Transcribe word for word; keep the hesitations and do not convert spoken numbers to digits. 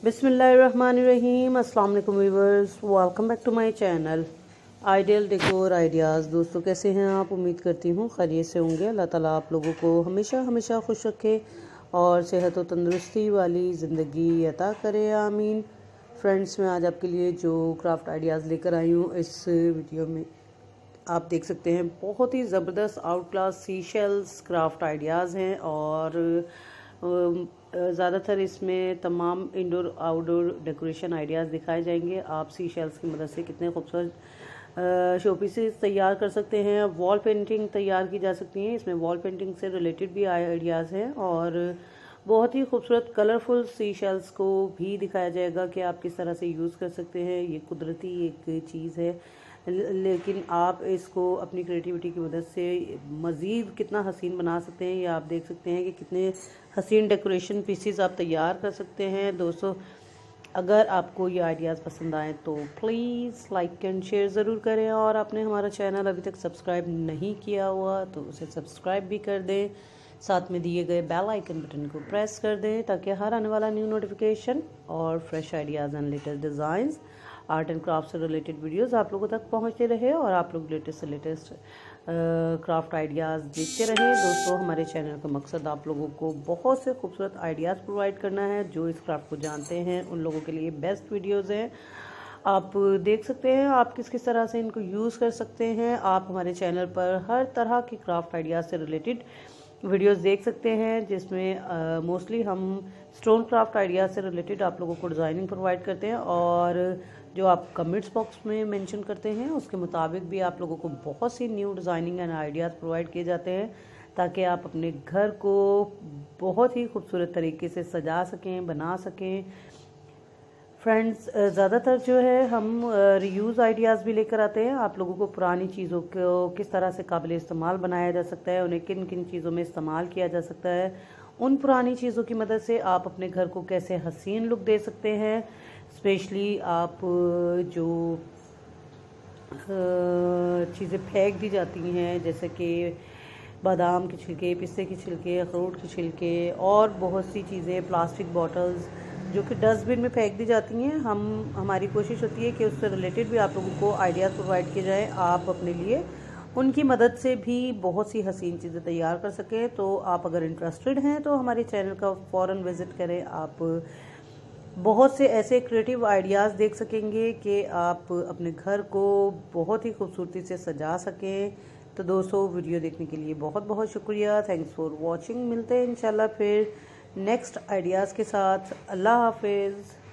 बिस्मिल्लाहिर्रहमानिर्रहीम। अस्सलाम वालेकुम viewers, welcome back to my channel Ideal Decor Ideas. दोस्तों कैसे हैं आप? उम्मीद करती हूँ खैरियत से होंगे। अल्लाह ताला आप लोगों को हमेशा हमेशा खुश रखे और सेहत और तंदुरुस्ती वाली ज़िंदगी अता करे, आमीन। फ्रेंड्स, मैं आज आपके लिए जो क्राफ्ट आइडियाज़ लेकर आई हूँ इस वीडियो में आप देख सकते हैं, बहुत ही ज़बरदस्त outclass sea shells craft ideas हैं और ज़्यादातर इसमें तमाम इंडोर आउटडोर डेकोरेशन आइडियाज़ दिखाए जाएंगे। आप सी शेल्स की मदद से कितने खूबसूरत शो पीसेस तैयार कर सकते हैं, वॉल पेंटिंग तैयार की जा सकती हैं। इसमें वॉल पेंटिंग से रिलेटेड भी आइडियाज़ हैं और बहुत ही खूबसूरत कलरफुल सी शेल्स को भी दिखाया जाएगा कि आप किस तरह से यूज़ कर सकते हैं। ये कुदरती एक चीज़ है, लेकिन आप इसको अपनी क्रिएटिविटी की मदद से मज़ीद कितना हसीन बना सकते हैं। ये आप देख सकते हैं कि कितने हसीन डेकोरेशन पीसीज आप तैयार कर सकते हैं। दोस्तों, अगर आपको ये आइडियाज़ पसंद आए तो प्लीज़ लाइक एंड शेयर ज़रूर करें और आपने हमारा चैनल अभी तक सब्सक्राइब नहीं किया हुआ तो उसे सब्सक्राइब भी कर दें। साथ में दिए गए बेल आइकन बटन को प्रेस कर दें ताकि हर आने वाला न्यू नोटिफिकेशन और fresh ideas and latest designs, art and craft से रिलेटेड वीडियोस आप लोगों तक पहुंचते रहे और आप लोग लेटेस्ट से लेटेस्ट क्राफ्ट आइडियाज़ देखते रहें। दोस्तों, हमारे चैनल का मकसद आप लोगों को बहुत से खूबसूरत आइडियाज़ प्रोवाइड करना है। जो इस क्राफ्ट को जानते हैं उन लोगों के लिए बेस्ट वीडियोज़ हैं। आप देख सकते हैं आप किस किस तरह से इनको यूज़ कर सकते हैं। आप हमारे चैनल पर हर तरह की क्राफ्ट आइडियाज़ से रिलेटेड वीडियोस देख सकते हैं, जिसमें मोस्टली uh, हम स्टोन क्राफ्ट आइडियाज़ से रिलेटेड आप लोगों को डिज़ाइनिंग प्रोवाइड करते हैं और जो आप कमेंट्स बॉक्स में मेंशन करते हैं उसके मुताबिक भी आप लोगों को बहुत सी new designing and ideas provide किए जाते हैं ताकि आप अपने घर को बहुत ही खूबसूरत तरीके से सजा सकें, बना सकें। फ्रेंड्स, ज़्यादातर जो है हम रीयूज़ आइडियाज़ भी लेकर आते हैं। आप लोगों को पुरानी चीज़ों को किस तरह से काबिल इस्तेमाल बनाया जा सकता है, उन्हें किन किन चीज़ों में इस्तेमाल किया जा सकता है, उन पुरानी चीज़ों की मदद से आप अपने घर को कैसे हसीन लुक दे सकते हैं। स्पेशली आप जो चीज़ें फेंक दी जाती हैं जैसे कि बादाम के छिलके, पिस्ते के छिलके, अखरोट के छिलके और बहुत सी चीज़ें, प्लास्टिक बॉटल्स जो कि डस्टबिन में फेंक दी जाती हैं, हम हमारी कोशिश होती है कि उससे रिलेटेड भी आप लोगों को आइडियाज़ प्रोवाइड किए जाएँ। आप अपने लिए उनकी मदद से भी बहुत सी हसीन चीज़ें तैयार कर सकें। तो आप अगर इंटरेस्टेड हैं तो हमारे चैनल का फ़ौरन विज़िट करें। आप बहुत से ऐसे क्रिएटिव आइडियाज़ देख सकेंगे कि आप अपने घर को बहुत ही खूबसूरती से सजा सकें। तो दोस्तों, वीडियो देखने के लिए बहुत बहुत शुक्रिया। Thanks for watching. मिलते हैं इंशाल्लाह फिर नेक्स्ट आइडियाज़ के साथ। अल्लाह हाफिज़।